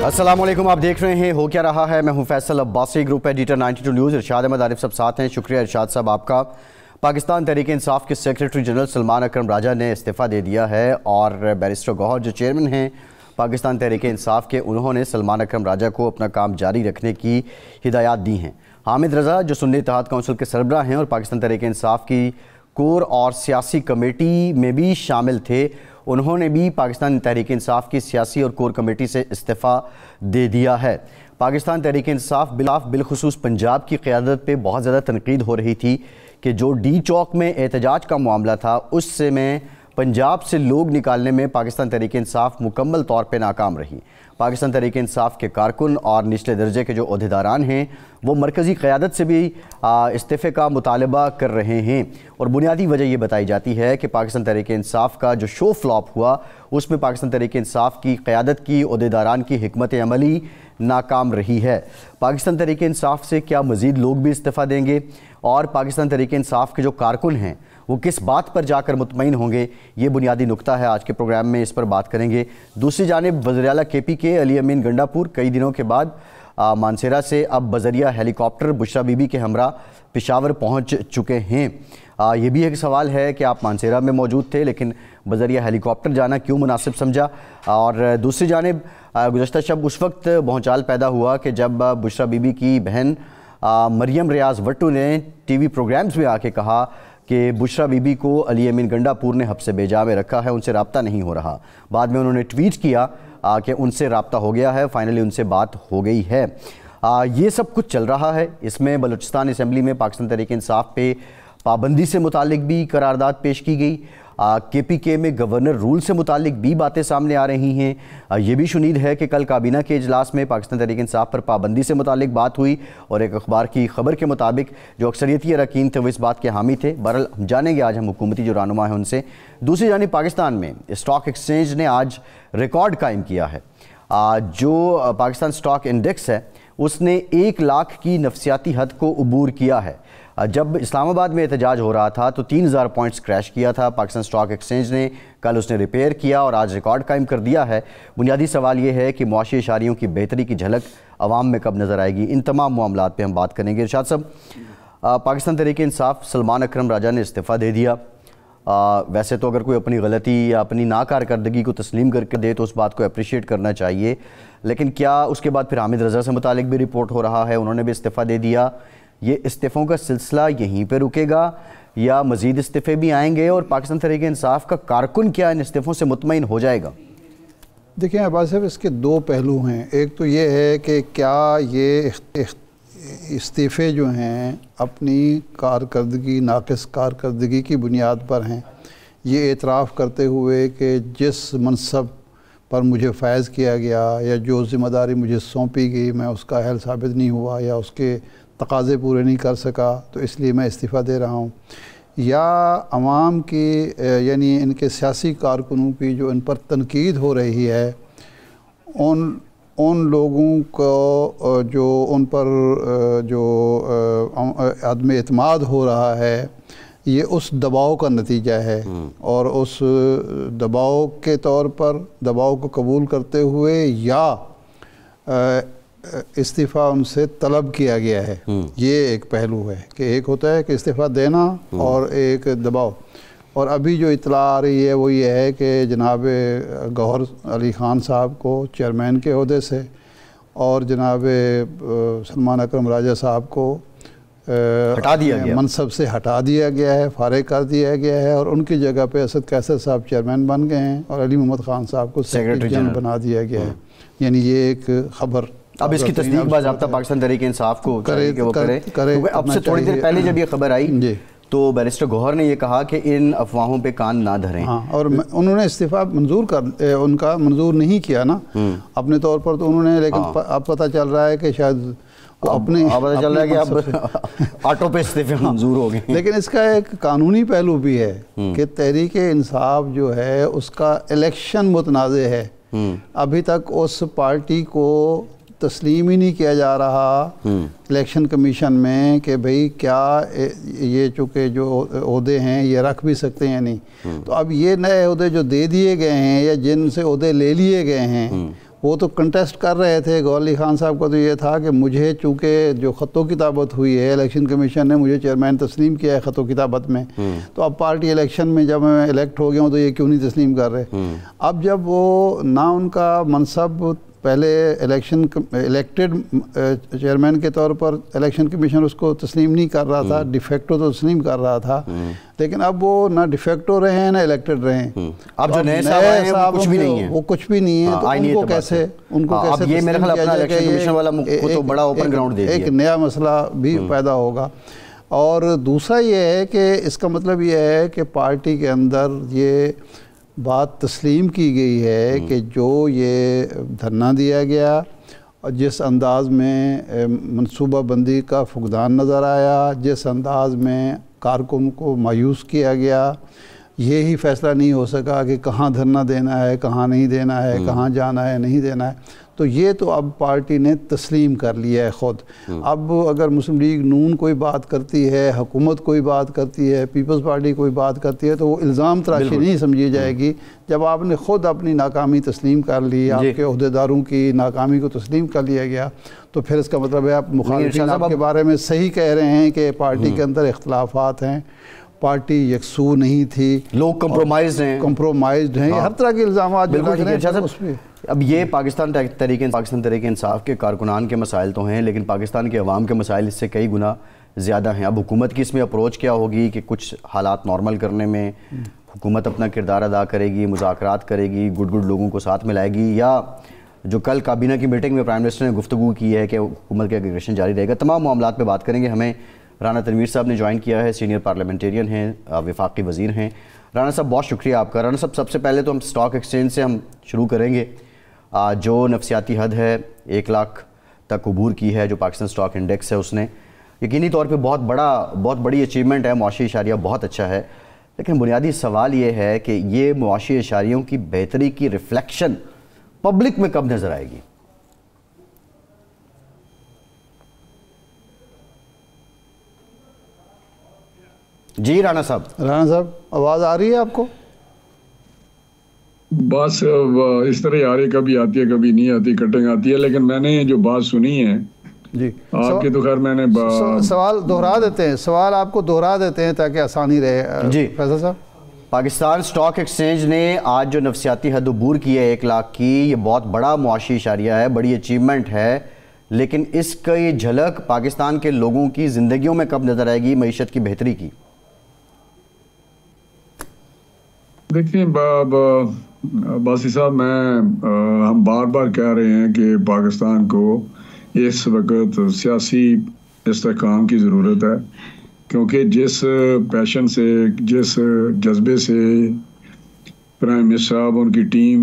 अस्सलाम वालेकुम, आप देख रहे हैं हो क्या रहा है। मैं हूं Faisal Abbasi, group editor 92 news. Irshad Ahmad Arif सब साथ हैं। शुक्रिया इरशाद साहब आपका। पाकिस्तान तहरीक इंसाफ के सेक्रेटरी जनरल सलमान अकरम राजा ने इस्तीफ़ा दे दिया है और बैरिस्टर गौहर जो चेयरमैन हैं पाकिस्तान तहरीक इंसाफ के, उन्होंने सलमान अकरम राजा को अपना काम जारी रखने की हिदायत दी हैं। हामिद रज़ा जो सुन्नी इत्तेहाद काउंसिल के सरबराह हैं और पाकिस्तान तहरीक इंसाफ की कोर और सियासी कमेटी में भी शामिल थे, उन्होंने भी पाकिस्तान तहरीक इंसाफ की सियासी और कोर कमेटी से इस्तीफ़ा दे दिया है। पाकिस्तान तहरीक इंसाफ बिलखुसूस पंजाब की क़यादत पे बहुत ज़्यादा तनकीद हो रही थी कि जो डी चौक में एहतजाज का मामला था उससे में पंजाब से लोग निकालने में पाकिस्तान तहरीक इंसाफ मुकम्मल तौर पे नाकाम रही। पाकिस्तान तहरीक इंसाफ के कारकुन और निचले दर्जे के जो ओहदेदारान हैं वो मरकज़ी क़यादत से भी इस्तीफ़े का मुतालबा कर रहे हैं और बुनियादी वजह ये बताई जाती है कि पाकिस्तान तहरीक इंसाफ का जो शो फ्लॉप हुआ उसमें पाकिस्तान तहरीक इंसाफ की क़यादत की ओहदेदारान की हिकमत अमली नाकाम रही है। पाकिस्तान तहरीक इंसाफ से क्या मज़ीद लोग भी इस्तीफ़ा देंगे और पाकिस्तान तहरीक इंसाफ के जो कारकुन हैं वो किस बात पर जाकर मुतमईन होंगे, ये बुनियादी नुक्ता है। आज के प्रोग्राम में इस पर बात करेंगे। दूसरी जानिब वज़ीर-ए-आला KP के अली अमीन गंडापुर कई दिनों के बाद मानसेरा से अब बज़रिया हेलीकॉप्टर बुशरा बीबी के हमरा पेशावर पहुंच चुके हैं। ये भी एक सवाल है कि आप मानसेरा में मौजूद थे लेकिन बज़रिया हेलीकॉप्टर जाना क्यों मुनासिब समझा। और दूसरी जानिब गुज़श्ता शब उस वक्त भौचाल पैदा हुआ कि जब बुशरा बीबी की बहन मरियम रियाज़ वट्टू ने TV प्रोग्राम्स में आके कहा कि बुशरा बीबी को अली अमीन गंडापुर ने हब्से बेजा में रखा है, उनसे रब्ता नहीं हो रहा। बाद में उन्होंने ट्वीट किया कि उनसे रब्ता हो गया है, फाइनली उनसे बात हो गई है। ये सब कुछ चल रहा है। इसमें बलूचिस्तान असम्बली में पाकिस्तान तहरीक इंसाफ पे पाबंदी से मुतालिक भी करारदाद पेश की गई। KPK में गवर्नर रूल से मुतालिक भी बातें सामने आ रही हैं। ये भी शुनीद है कि कल काबीना के इजलास में पाकिस्तान तहरीक इंसाफ पर पाबंदी से मुतालिक बात हुई और एक अखबार की खबर के मुताबिक जो अक्सरियती अरकान थे वो इस बात के हामी थे। बहरहाल हम जानेंगे आज हम हुकूमती जो रहनुमा है उनसे। दूसरी जानिब पाकिस्तान में स्टॉक एक्सचेंज ने आज रिकॉर्ड कायम किया है। जो पाकिस्तान स्टॉक इंडेक्स है उसने 1 लाख की नफसियाती हद को अबूर किया है। जब इस्लामाबाद में एहतजाज हो रहा था तो 3000 पॉइंट्स क्रैश किया था। पाकिस्तान स्टॉक एक्सचेंज ने कल उसने रिपेयर किया और आज रिकॉर्ड कायम कर दिया है। बुनियादी सवाल ये है कि मुआशी इशारियों की बेहतरी की झलक अवाम में कब नज़र आएगी। इन तमाम मामलात पे हम बात करेंगे। इरशाद साहब, पाकिस्तान तहरीक इंसाफ सलमान अकरम राजा ने इस्तीफ़ा दे दिया। वैसे तो अगर कोई अपनी गलती या अपनी नाकारकर्दगी को तस्लीम करके दे तो उस बात को अप्रिशिएट करना चाहिए, लेकिन क्या उसके बाद फिर हामिद रज़ा से मुतालिक भी रिपोर्ट हो रहा है, उन्होंने भी इस्तीफ़ा दे दिया। ये इस्तीफ़ों का सिलसिला यहीं पे रुकेगा या मज़ीद इस्तीफ़े भी आएंगे और पाकिस्तान तहरीक इंसाफ का कारकुन क्या इन इस्तीफ़ों से मुतमईन हो जाएगा? देखिए अब्बास साहब, इसके 2 पहलू हैं। एक तो ये है कि क्या ये इस्तीफ़े जो हैं अपनी कारकर्दगी, नाक़िस कारकर्दगी की बुनियाद पर हैं, ये एतराफ़ करते हुए कि जिस मनसब पर मुझे फ़ैज़ किया गया या जो ज़िम्मेदारी मुझे सौंपी गई मैं उसका अहल साबित नहीं हुआ या उसके तकाज़े पूरे नहीं कर सका तो इसलिए मैं इस्तीफ़ा दे रहा हूँ, या अवाम की यानी इनके सियासी कारकुनों की जो इन पर तनकीद हो रही है उन लोगों को जो उन पर जो अदम एतमाद हो रहा है ये उस दबाव का नतीजा है और उस दबाव के तौर पर दबाव को कबूल करते हुए या इस्तीफ़ा उनसे तलब किया गया है। ये एक पहलू है कि एक होता है कि इस्तीफ़ा देना और एक दबाव। और अभी जो इत्तला आ रही है वो ये है कि जनाब गौहर अली ख़ान साहब को चेयरमैन के ओहदे से और जनाब सलमान अकरम राजा साहब को हटा दिया गया, मनसब से हटा दिया गया है, फारिग कर दिया गया है और उनकी जगह पे असद कैसर साहब चेयरमैन बन गए हैं और अली मोहम्मद ख़ान साहब को सेक्रेटरी जनरल बना दिया गया है। यानी ये एक ख़बर अब इसकी तस्दीक बाज़ाब्ता पाकिस्तान तहरीक इंसाफ को करे। अब से थोड़ी देर पहले जब ये खबर आई तो बैरिस्टर गौहर ने ये कहा कि इन अफवाहों पे कान ना धरें। हाँ, और उन्होंने इस्तीफ़ा उनका मंजूर नहीं किया ना अपने तौर पर तो उन्होंने, लेकिन अब पता चल रहा है कि शायद अपने पता चल रहा है कि अब ऑटो पे इस्तीफ़े मंजूर हो गए। लेकिन इसका एक कानूनी पहलू भी है कि तहरीक इंसाफ जो है उसका इलेक्शन मुतनाज़ है। अभी तक उस पार्टी को तस्लीम ही नहीं किया जा रहा इलेक्शन कमीशन में कि भाई क्या ये चूँकि जो ओहदे हैं ये रख भी सकते हैं नहीं। तो अब ये नए ओहदे जो दे दिए गए हैं या जिनसे ओहदे ले लिए गए हैं وہ تو کنٹیسٹ کر رہے تھے. گوہر علی خان صاحب کا تو یہ تھا کہ مجھے چونکہ جو خط و کتابت ہوئی ہے الیکشن کمیشن نے مجھے چیئرمین تسلیم کیا ہے خط و کتابت میں, تو اب پارٹی الیکشن میں جب میں الیکٹ ہو گیا ہوں تو یہ کیوں نہیں تسلیم کر رہے. اب جب وہ نہ ان کا منصب پہلے الیکٹڈ چیئرمین کے طور پر الیکشن کمیشن اس کو تسلیم نہیں کر رہا تھا, ڈیفیکٹو تو تسلیم کر رہا تھا, لیکن اب وہ نہ ڈیفیکٹو رہے ہیں نہ الیکٹڈ رہے ہیں. اب جو نئے صاحب آئے ہیں وہ کچھ بھی نہیں ہیں, وہ کچھ بھی نہیں ہے, تو ان کو کیسے اب یہ میرے خیال اپنا الیکشن کمیشن والا کو تو بڑا اوپن گراؤنڈ دے دیا, ایک نیا مسئلہ بھی پیدا ہوگا. اور دوسرا یہ ہے کہ اس کا مطلب یہ ہے کہ پارٹی کے اندر یہ بات تسلیم کی گئی ہے کہ جو یہ دھرنا دیا گیا اور جس انداز میں منصوبہ بندی کا فقدان نظر آیا, جس انداز میں کارکن کو مایوس کیا گیا, یہی فیصلہ نہیں ہو سکا کہ کہاں دھرنا دینا ہے, کہاں نہیں دینا ہے, کہاں جانا ہے, نہیں دینا ہے, تو یہ تو اب پارٹی نے تسلیم کر لیا ہے خود. اب اگر مسلم لیگ نون کوئی بات کرتی ہے, حکومت کوئی بات کرتی ہے, پیپلز پارٹی کوئی بات کرتی ہے, تو وہ الزام تراشی نہیں سمجھی جائے گی. جب آپ نے خود اپنی ناکامی تسلیم کر لی, آپ کے عہدیداروں کی ناکامی کو تسلیم کر لیا گیا, تو پھر اس کا مطلب ہے آپ مخالفین آپ کے بارے میں صحیح کہہ رہے ہیں کہ پارٹی کے اندر اختلافات ہیں, پارٹی یکسو نہیں تھی, لوگ کمپرومائزڈ ہیں, ہر طرح کے الزامات جو لگ رہے ہیں اس پہ. اب یہ پاکستان تحریک انصاف کے کارکنان کے مسائل تو ہیں, لیکن پاکستان کے عوام کے مسائل اس سے کئی گنا زیادہ ہیں. اب حکومت کی اس میں اپروچ کیا ہوگی کہ کچھ حالات نارمل کرنے میں حکومت اپنا کردار ادا کرے گی, مذاکرات کرے گی, گڈ لوگوں کو ساتھ ملائے گی, یا جو کل کابینہ کی میٹنگ میں پرائم منسٹر نے گفتگو کی ہے کہ حکومت کا ایگریگیشن جاری رہے گا. تمام معاملات پہ بات کریں گے. ہمیں رانا تنویر صاحب نے جوائن کیا ہے, سینئر پارلیمنٹیرین ہیں, وفاقی وزیر ہیں. رانا صاحب بہت شکریہ آپ کا. رانا صاحب سب سے پہلے تو ہم سٹاک ایکسچینج سے ہم شروع کریں گے. جو نفسیاتی حد ہے 1 لاکھ تک عبور کی ہے جو پاکستان سٹاک انڈیکس ہے, اس نے یقینی طور پہ بہت بڑی اچیومنٹ ہے, معاشی اشاریہ بہت اچھا ہے, لیکن بنیادی سوال یہ ہے کہ یہ معاشی اشاریوں کی بہتری کی ریفلیکشن پبلک میں کب نظر آئے گی؟ جی رانا صاحب آواز آ رہی ہے آپ کو؟ بس اس طرح آ رہی, کبھی آتی ہے کبھی نہیں آتی, کٹنگ آتی ہے, لیکن میں نے جو بات سنی ہے جی آپ کے, تو خیر میں نے سوال دہرا دیتے ہیں, سوال آپ کو دہرا دیتے ہیں تاکہ آسانی رہے. جی فیصل صاحب, پاکستان سٹاک ایکسچینج نے آج جو نفسیاتی حد عبور کی ہے 1 لاکھ کی, یہ بہت بڑا معاشی اشاریہ ہے, بڑی اچیومنٹ ہے, لیکن اس کا یہ جھلک پاکستان کے لوگوں کی زندگیوں میں کب نظر آئے گی معیشت کی بہتری کی؟ دیکھیں باسی صاحب, ہم بار بار کہہ رہے ہیں کہ پاکستان کو اس وقت سیاسی استحکام کی ضرورت ہے, کیونکہ جس پیشن سے, جس جذبے سے پرائم منسٹر صاحب ان کی ٹیم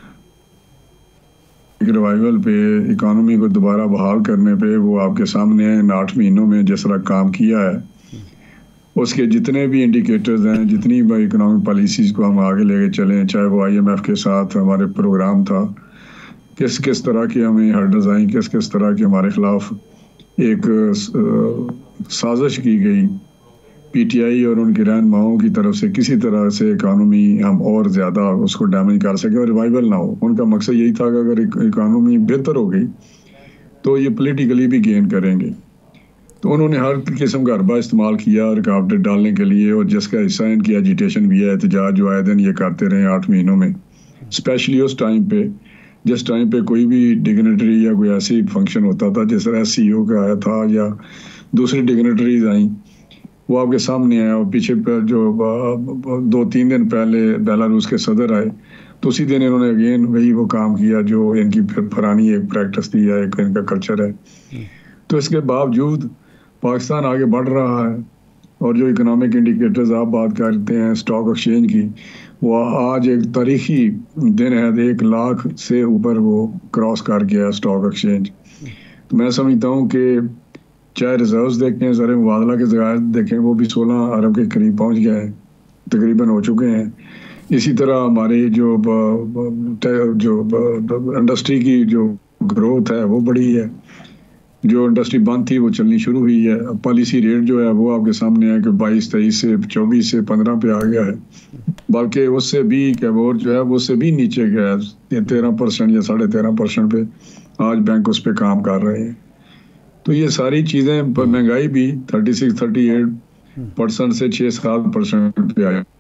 ایک ریوائیول پہ, اکانومی کو دوبارہ بحال کرنے پہ وہ آپ کے سامنے ہیں, 8 مہینوں میں جس طرح کام کیا ہے, اس کے جتنے بھی انڈیکیٹرز ہیں, جتنی بھی اکنامک پالیسیز کو ہم آگے لے کے چلیں, چاہے وہ IMF کے ساتھ ہمارے پروگرام تھا, کس طرح کی ہمیں ہرڈلز آئیں, کس طرح کی ہمارے خلاف ایک سازش کی گئی PTI اور ان کے رہنماؤں کی طرف سے, کسی طرح سے اکانومی ہم اور زیادہ اس کو ڈیمیج کر سکیں اور ریوائیول نہ ہو. ان کا مقصد یہی تھا کہ اگر اکانومی بہتر ہو گئی تو یہ پولیٹیکلی بھی گین کریں گے, تو انہوں نے ہر قسم کا حربہ استعمال کیا رکاوٹیں ڈالنے کے لیے, اور جس کا حصہ ان کی ایجیٹیشن بھی ہے, احتجاج جو آئے دن یہ کرتے رہے 8 مہینوں میں, اسپیشلی اس ٹائم پہ جس ٹائم پہ کوئی بھی ڈگنیٹری یا کوئی ایسی فنکشن ہوتا تھا, جس طرح CEO کا آیا تھا یا دوسری ڈگنیٹریز آئیں, وہ آپ کے سامنے آیا. اور پیچھے پہ جو 2-3 دن پہلے بیلاروس کے صدر آئے, تو اسی دن انہوں نے اگین وہی وہ کام کیا جو ان کی پرانی ایک پریکٹس تھی یا ایک ان کا کلچر ہے. تو اس کے باوجود پاکستان آگے بڑھ رہا ہے, اور جو اکنامک انڈیکیٹرز آپ بات کرتے ہیں سٹاک ایکسچینج کی, وہ آج ایک تاریخی دن ہے, 1 لاکھ سے اوپر وہ کراس کر گیا سٹاک ایکسچینج. تو میں سمجھتا ہوں کہ چاہے ریزروز دیکھیں, زر مبادلہ کے ذرائع دیکھیں, وہ بھی 16 ارب کے قریب پہنچ گئے ہیں, تقریباً ہو چکے ہیں. اسی طرح ہماری جو انڈسٹری کی جو گروتھ ہے وہ بڑی ہے, جو انڈسٹری بند تھی وہ چلنی شروع ہوئی ہے. پالیسی ریٹ جو ہے وہ آپ کے سامنے ہے کہ 22-23 سے 24 سے 15 پہ آ گیا ہے, بلکہ اس سے بھی کیبور جو ہے وہ اس سے بھی نیچے گیا ہے, 13% یا 13.5% پہ آج بینک اس پہ کام کر رہے ہیں. تو یہ ساری چیزیں, مہنگائی بھی 36-38% سے 6-7% پہ آیا.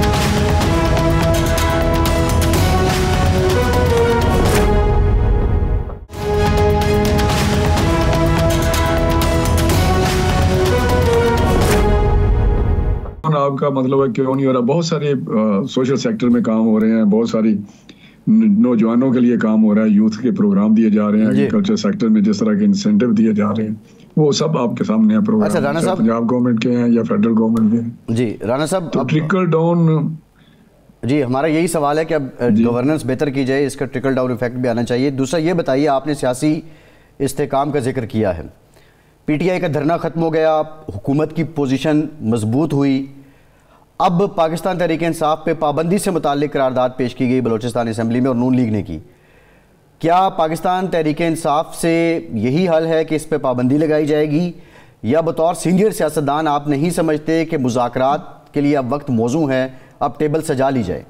آپ کا مطلب ہے کیوں نہیں ہو رہا؟ بہت سارے سوشل سیکٹر میں کام ہو رہے ہیں, بہت ساری نوجوانوں کے لیے کام ہو رہا ہے, یوتھ کے پروگرام دیے جا رہے ہیں, ایگریکلچر سیکٹر میں جس طرح کے انسینٹیو دیے جا رہے ہیں وہ سب آپ کے سامنے ہیں پروگرام, پنجاب گورنمنٹ کے ہیں یا فیڈرل گورنمنٹ کے ہیں. جی رانا صاحب, تو ٹرکل ڈاؤن, جی ہمارا یہی سوال ہے کہ اب گورننس بہتر کی جائے, اس کا ٹرکل ڈاؤن ایفیکٹ بھی آنا چاہیے. دوسرا یہ بتائیے, آپ نے سیاسی استحکام کا ذکر کیا ہے, پی ٹی آئی کا دھرنا ختم ہو گیا, حکومت کی پوزیشن مضبوط ہوئی, اب پاکستان تحریک انصاف پہ پابندی سے متعلق قرارداد پیش کی گئی بلوچستان اسمبلی میں اور نون لیگ نے کی. کیا پاکستان تحریک انصاف سے یہی حل ہے کہ اس پہ پابندی لگائی جائے گی, یا بطور سینئر سیاستدان آپ نہیں سمجھتے کہ مذاکرات کے لیے اب وقت موزوں ہے, اب ٹیبل سجا لی جائے؟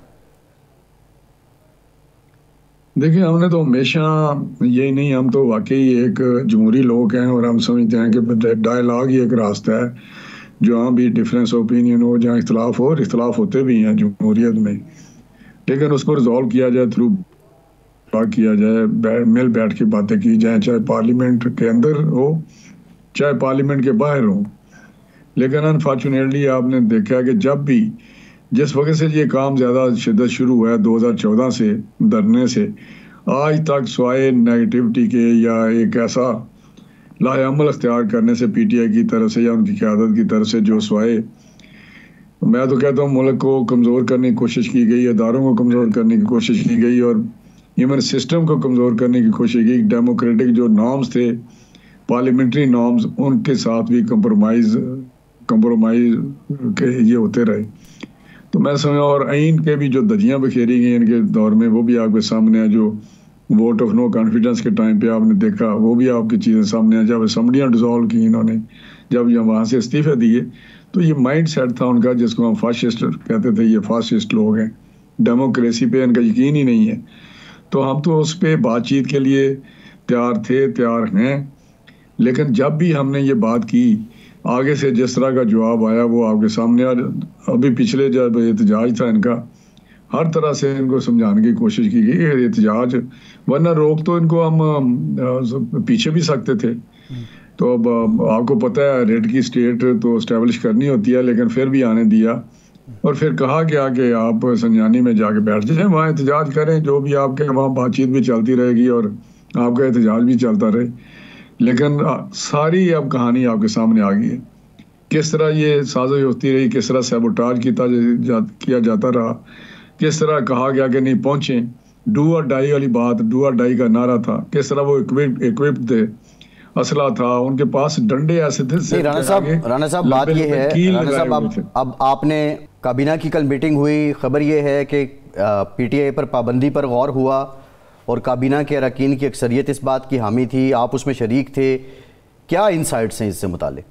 دیکھیں, ہم نے تو ہمیشہ یہی نہیں, ہم تو واقعی ایک جمہوری لوگ ہیں اور ہم سمجھتے ہیں کہ ڈائلاگ ہی ایک راستہ ہے, جہاں بھی ڈفرینس اوپینین ہو, جہاں اختلاف ہو, اور اختلاف ہوتے بھی ہیں جمہوریت میں, لیکن اس کو ریزالو کیا جائے, تھرو بات کیا جائے, مل بیٹھ کے باتیں کی جائیں, چاہے پارلیمنٹ کے اندر ہو چاہے پارلیمنٹ کے باہر ہو. لیکن انفارچونیٹلی آپ نے دیکھا کہ جب بھی جس وقت سے یہ کام زیادہ شدت شروع ہوا ہے 2014 سے دھرنے سے آج تک, سوائے نیگیٹیوٹی کے یا ایک ایسا لاہ عمل اختیار کرنے سے پی ٹی آئی کی طرف سے یا ان کی قیادت کی طرف سے, جو سوائے میں تو کہتا ہوں ملک کو کمزور کرنے کی کوشش کی گئی, اداروں کو کمزور کرنے کی کوشش کی گئی, اور ایون سسٹم کو کمزور کرنے کی کوشش کی. ڈیموکریٹک جو نارمز تھے, پارلیمنٹری نارمز, ان کے ساتھ بھی کمپرومائز کے یہ ہوتے رہے. تو میں سمجھا, اور آئین کے بھی جو دھجیاں بکھیری گئی ان کے دور میں وہ بھی آپ کے سامنے ہے, جو ووٹ آف نو کانفیڈنس کے ٹائم پہ آپ نے دیکھا وہ بھی آپ کی چیزیں سامنے ہیں. جب اسمبلیاں ڈیزالو کی انہوں نے, جب یہ وہاں سے استعفے دیے, تو یہ مائنڈ سیٹ تھا ان کا جس کو ہم فاسسٹ کہتے تھے, یہ فاسسٹ لوگ ہیں, ڈیموکریسی پہ ان کا یقین ہی نہیں ہے. تو ہم تو اس پہ بات چیت کے لیے تیار تھے, تیار ہیں, لیکن جب بھی ہم نے یہ بات کی, آگے سے جس طرح کا جواب آیا وہ آپ کے سامنے. ابھی پچھلے جب احتجاج تھا ان کا, ہر طرح سے ان کو سمجھانے کی کوشش کی گئی احتجاج, ورنہ روک تو ان کو ہم پیچھے بھی سکتے تھے. تو اب آپ کو پتہ ہے ریڈ کی اسٹیٹ تو اسٹیبلش کرنی ہوتی ہے, لیکن پھر بھی آنے دیا, اور پھر کہا گیا کہ آپ سنجانی میں جا کے بیٹھ جائیں, وہاں احتجاج کریں, جو بھی آپ کے وہاں بات چیت بھی چلتی رہے گی اور آپ کا احتجاج بھی چلتا رہے. لیکن ساری اب کہانی آپ کے سامنے آ گئی ہے, کس طرح یہ سازش ہوتی رہی, کس طرح سیبوٹاج کیا جاتا رہا, کس طرح کہا گیا کہ نہیں پہنچیں, ڈو اور ڈائی والی بات, ڈو اور ڈائی کا نعرہ تھا, کس طرح وہ اکوپڈ تھے, اسلحہ تھا ان کے پاس, ڈنڈے ایسے تھے. رانا صاحب بات یہ ہے, رانا صاحب اب آپ نے کابینہ کی کل میٹنگ ہوئی, خبر یہ ہے کہ پی ٹی آئی پر پابندی پر غور ہوا اور کابینہ کے اراکین کی اکثریت اس بات کی حامی تھی, آپ اس میں شریک تھے, کیا انسائٹس ہیں اس سے متعلق؟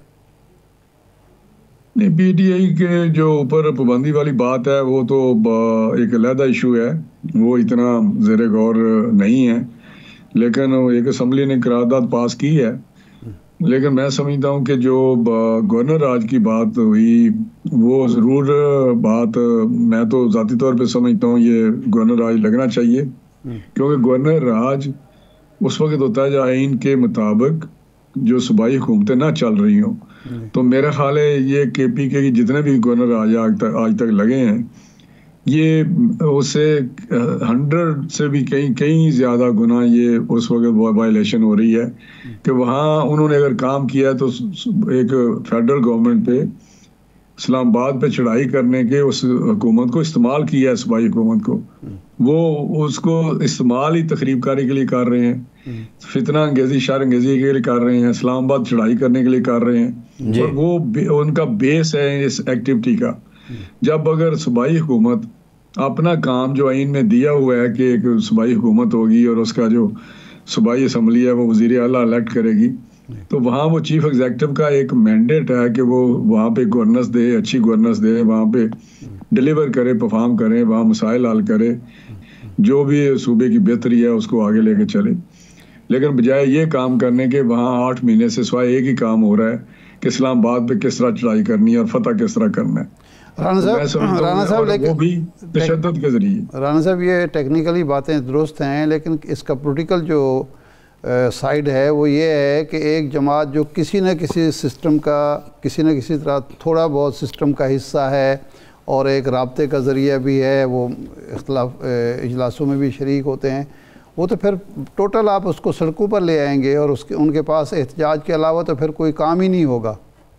نہیں, پی ٹی آئی کے جو اوپر پابندی والی بات ہے وہ تو ایک علیحدہ ایشو ہے, وہ اتنا زیر غور نہیں ہے, لیکن ایک اسمبلی نے قرارداد پاس کی ہے. لیکن میں سمجھتا ہوں کہ جو گورنر راج کی بات ہوئی وہ ضرور بات, میں تو ذاتی طور پہ سمجھتا ہوں یہ گورنر راج لگنا چاہیے, کیونکہ گورنر راج اس وقت ہوتا ہے جب آئین کے مطابق جو صوبائی حکومتیں نہ چل رہی ہوں. تو میرا خیال ہے یہ کے پی کے جتنے بھی گورنر آج تک لگے ہیں, یہ اس سے 100 سے بھی کئی زیادہ گنا یہ اس وقت وائلیشن ہو رہی ہے کہ وہاں انہوں نے اگر کام کیا تو ایک فیڈرل گورنمنٹ پہ, اسلام آباد پہ چڑھائی کرنے کے اس حکومت کو استعمال کیا ہے, صوبائی حکومت کو, وہ اس کو استعمال ہی تخریب کاری کے لیے کر رہے ہیں, فتنہ انگیزی شر انگیزی کے لیے کر رہے ہیں, اسلام آباد چڑھائی کرنے کے لیے کر رہے ہیں, اور وہ ان کا بیس ہے اس ایکٹیویٹی کا. جب اگر صوبائی حکومت اپنا کام جو آئین میں دیا ہوا ہے کہ ایک صوبائی حکومت ہوگی اور اس کا جو صوبائی اسمبلی ہے وہ وزیر اعلیٰ الیکٹ کرے گی, تو وہاں وہ چیف ایگزیکٹو کا ایک مینڈیٹ ہے کہ وہ وہاں پہ گورننس دے، اچھی گورننس دے، وہاں پہ ڈیلیور کرے، پرفارم کرے، وہاں مسائل حل کرے، جو بھی صوبے کی بہتری ہے اس کو آگے لے کے چلے. لیکن بجائے یہ کام کرنے کے وہاں 8 مہینے سے سوائے ایک ہی کام ہو رہا ہے کہ اسلام آباد پہ کس طرح چڑھائی کرنی ہے اور فتح کس طرح کرنا ہے. رانا صاحب لیکن وہ بھی تشدد کے ذریعے. رانا صاحب یہ ٹیکنیکلی باتیں درست ہیں، لیکن اس کا پولیٹیکل جو سائیڈ ہے وہ یہ ہے کہ ایک جماعت جو کسی نہ کسی سسٹم کا، کسی نہ کسی طرح تھوڑا بہت سسٹم کا حصہ ہے اور ایک رابطے کا ذریعہ بھی ہے، وہ اجلاسوں میں بھی شریک ہوتے ہیں، وہ تو پھر ٹوٹل آپ اس کو سڑکوں پر لے آئیں گے اور ان کے پاس احتجاج کے علاوہ تو پھر کوئی کام ہی نہیں ہوگا.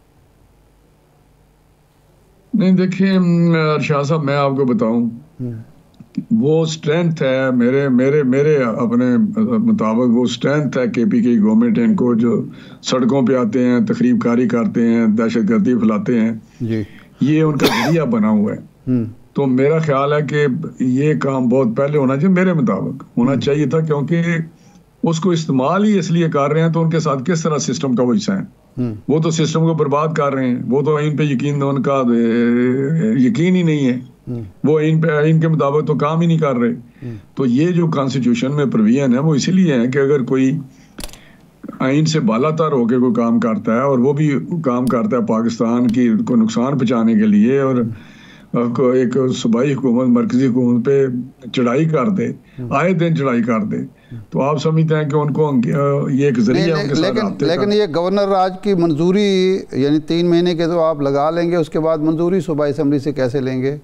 نہیں دیکھیں ارشاد صاحب، میں آپ کو بتاؤں، وہ سٹرینتھ ہے میرے اپنے مطابق، وہ سٹرینتھ ہے کے پی کی گورنمنٹ، ان کو جو سڑکوں پہ آتے ہیں، تخریب کاری کرتے ہیں، دہشت گردی پھیلاتے ہیں، یہ ان کا ذریعہ بنا ہوا ہے. تو میرا خیال ہے کہ یہ کام بہت پہلے ہونا چاہیے، میرے مطابق ہونا چاہیے تھا، کیونکہ اس کو استعمال ہی اس لیے کر رہے ہیں تو ان کے ساتھ کس طرح سسٹم کا وہ حصہ ہے. وہ تو سسٹم کو برباد کر رہے ہیں، وہ تو ان پہ یقین، ان کا یقین ہی نہیں ہے، وہ ان کے مطابق تو کام ہی نہیں کر رہے. تو یہ جو کانسٹیٹیوشن میں پروویژن ہے وہ اسی لیے ہے کہ اگر کوئی آئین سے بالا تر ہو کے کوئی کام کرتا ہے اور وہ بھی کام کرتا ہے پاکستان کی کو نقصان پہنچانے کے لیے اور ایک صوبائی حکومت مرکزی حکومت پہ چڑھائی کر دے، آئے دن چڑھائی کر دے، تو آپ سمجھتے ہیں کہ ان کو یہ ایک ذریعہ ان کے ساتھ رابطے کا. لیکن یہ گورنر راج کی منظوری یعنی 3 مہینے کے تو آپ لگا لیں گے، اس کے بعد منظوری صوبائی اسمبلی سے کیسے لیں گے؟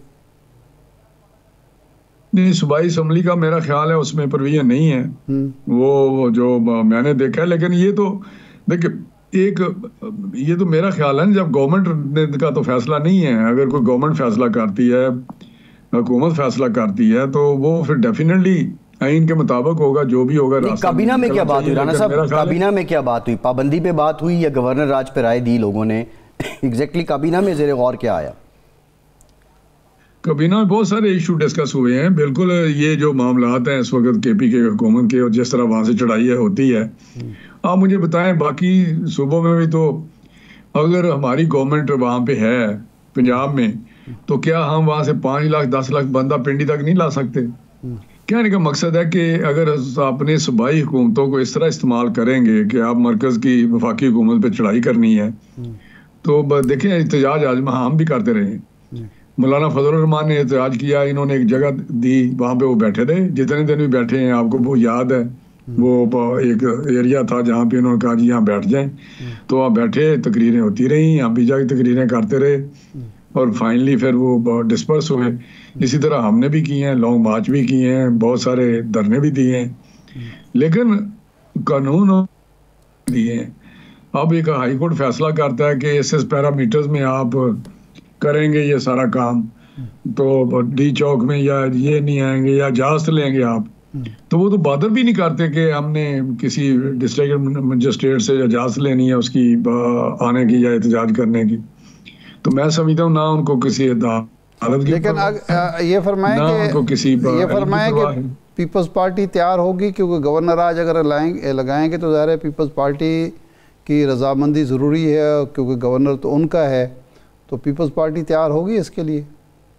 نہیں، صوبائی اسمبلی کا میرا خیال ہے اس میں پروویژن نہیں ہے، وہ جو میں نے دیکھا ہے. لیکن یہ تو دیکھیں یہ تو میرا خیال ہے جب گورنمنٹ کا تو فیصلہ نہیں ہے. اگر کوئی گورنمنٹ فیصلہ کرتی ہے، حکومت فیصلہ کرتی ہے، تو وہ پھر ڈیفینیٹلی آئین کے مطابق ہوگا، جو بھی ہوگا. کابینہ میں کیا بات ہوئی رانا صاحب؟ کابینہ میں کیا بات ہوئی؟ پابندی پہ بات ہوئی یا گورنر راج پہ رائے دی لوگوں نے؟ ایگزیکٹلی کابینہ میں زیر غور کیا آیا؟ کابینہ میں بہت سارے ایشو ڈسکس ہوئے ہیں. بالکل یہ جو معاملات ہیں اس وقت کے پی کے حکومت کے اور جس طرح وہاں سے چڑھائی ہوتی ہے، آپ مجھے بتائیں باقی صوبوں میں بھی تو اگر ہماری گورنمنٹ وہاں پہ ہے پنجاب میں، تو کیا ہم وہاں سے 5 لاکھ 10 لاکھ بندہ پنڈی تک نہیں لا سکتے؟ کہنے کا مقصد ہے کہ اگر اپنے صوبائی حکومتوں کو اس طرح استعمال کریں گے کہ آپ مرکز کی وفاقی حکومت پہ چڑھائی کرنی ہے، تو دیکھیں احتجاج آج ہم بھی کرتے رہے ہیں. مولانا فضل الرحمان نے احتجاج کیا، انہوں نے ایک جگہ دی، وہاں پہ وہ بیٹھے تھے، جتنے دن بھی بیٹھے ہیں آپ کو وہ یاد ہے. وہ ایک ایریا تھا جہاں پہ انہوں نے کہا جی یہاں بیٹھ جائیں، تو وہاں بیٹھے، تقریریں ہوتی رہیں، ہم بھی جا کے تقریریں کرتے رہے اور فائنلی پھر وہ ڈسپرس ہوئے. اسی طرح ہم نے بھی کی ہیں، لانگ مارچ بھی کیے ہیں، بہت سارے دھرنے بھی دیے ہیں، لیکن قانون دیے ہیں. اب ایک ہائی کورٹ فیصلہ کرتا ہے کہ اس پیرامیٹرز میں آپ کریں گے یہ سارا کام، تو ڈی چوک میں یا یہ نہیں آئیں گے یا اجازت لیں گے آپ، تو وہ تو بادر بھی نہیں کرتے کہ ہم نے کسی ڈسٹرکٹ مجسٹریٹ سے اجازت لینی ہے اس کی آنے کی یا احتجاج کرنے کی. تو میں سمجھتا ہوں نہ ان کو کسی عدالت کی، لیکن یہ فرمائیں کہ پیپلز پارٹی تیار ہوگی، کیونکہ گورنر راج اگر لگائیں گے تو ظاہر ہے پیپلز پارٹی کی رضامندی ضروری ہے، کیونکہ گورنر تو ان کا ہے، تو پیپلز پارٹی تیار ہوگی اس کے لیے؟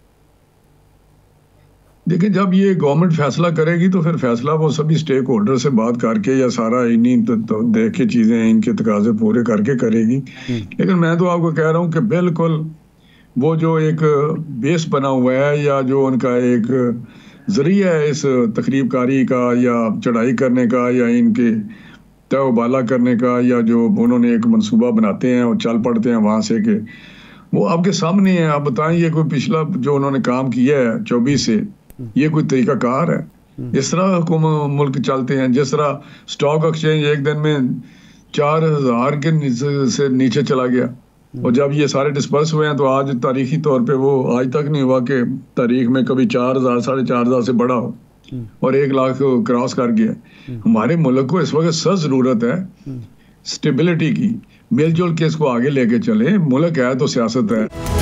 دیکھیں جب یہ گورنمنٹ فیصلہ کرے گی تو پھر فیصلہ وہ سبھی سٹیک ہولڈر سے بات کر کے یا سارا انہی دیکھ کے چیزیں ان کے تقاضے پورے کر کے کرے گی. لیکن میں تو آپ کو کہہ رہا ہوں کہ بالکل وہ جو ایک بیس بنا ہوا ہے یا جو ان کا ایک ذریعہ ہے اس تخریب کاری کا یا چڑھائی کرنے کا یا ان کے تہ و بالا کرنے کا، یا جو انہوں نے ایک منصوبہ بناتے ہیں اور چل پڑتے ہیں وہاں سے، کہ وہ آپ کے سامنے ہیں. آپ بتائیں یہ کوئی پچھلا جو انہوں نے کام کیا ہے 24 سے، یہ کوئی طریقہ کار ہے؟ اس طرح حکومت ملک چلتے ہیں؟ جس طرح سٹاک ایکسچینج ایک دن میں 4000 کے سے نیچے چلا گیا، اور جب یہ سارے ڈسپرس ہوئے ہیں تو آج تاریخی طور پہ وہ آج تک نہیں ہوا کہ تاریخ میں کبھی 4000 4500 سے بڑا ہو اور 1 لاکھ کراس کر گیا. ہمارے ملک کو اس وقت سخت ضرورت ہے سٹیبلٹی کی، مل جل کے اس کو آگے لے کے چلے. ملک ہے تو سیاست ہے.